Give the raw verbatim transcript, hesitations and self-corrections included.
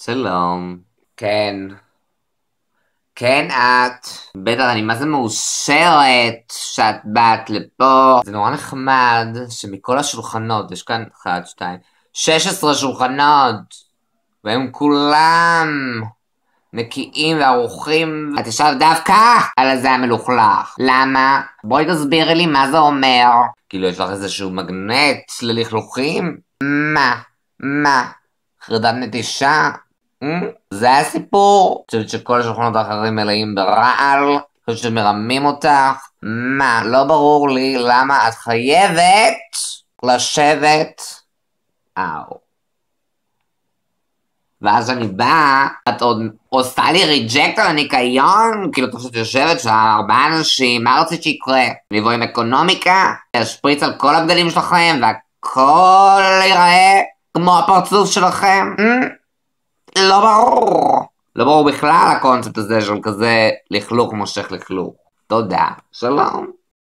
שלום. כן. כן את. בטח, אני מה זה מאושרת שאת באת לפה. זה נורא נחמד שמכל השולחנות, יש כאן אחד, שתיים, שש עשרה שולחנות, והם כולם נקיים וערוכים. את ישבת דווקא על הזה המלוכלך. למה? בואי תסבירי לי מה זה אומר. כאילו יש לך איזשהו מגנט ללכלוכים? מה? מה? חרדת נטישה? זה הסיפור? אני חושבת שכל השולחנות האחרים מלאים ברעל? אני חושבת שמרמים אותך? מה? לא ברור לי למה את חייבת לשבת. אאו. ואז אני באה, את עוד עושה לי ריג'קט על הניקיון? כאילו אתה פשוט יושבת שם ארבעה אנשים, מה רצית שיקרה? לבוא עם אקונומיקה? להשפריץ על כל הבגדים שלכם והכל ייראה כמו הפרצוף שלכם? לא ברור. לא ברור בכלל הקונספט הזה של כזה לכלוך מושך לכלוך. תודה. שלום.